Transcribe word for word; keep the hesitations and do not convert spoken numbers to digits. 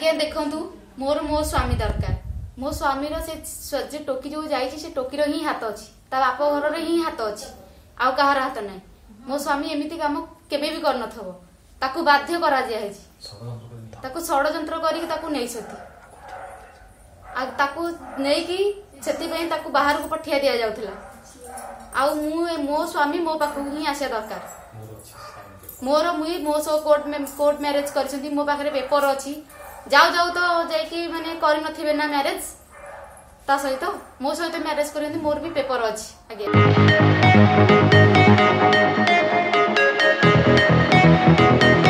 आज्ञा देखंतु मोर मो स्वामी दरकार मो स्वामी से टोकी जो जाइए से टोकीर ही हाथ अच्छी ता बाप घर ही हाथ अच्छी आउ कहार हाथ ना मो स्वामी एमती कम केबे भी कर नथबो ताकू बाध्य करा जाय ताकू षडयंत्र करिक ताकू नै सती आ ताकू नै कि सेति पई ताकू बाहर को पठिया दिया जाउथला आउ मु मो स्वामी मो पाखु ही आसे दरकार मोर मुई मो सो कोर्ट में कोर्ट मैरिज करछंती मो पाखरे पेपर अछि जाऊ जाऊ तो जाइकी माने करि नथिबे ना मैरिज ता सहित मो सहित मैरिज करंती मोर भी पेपर अछि आगे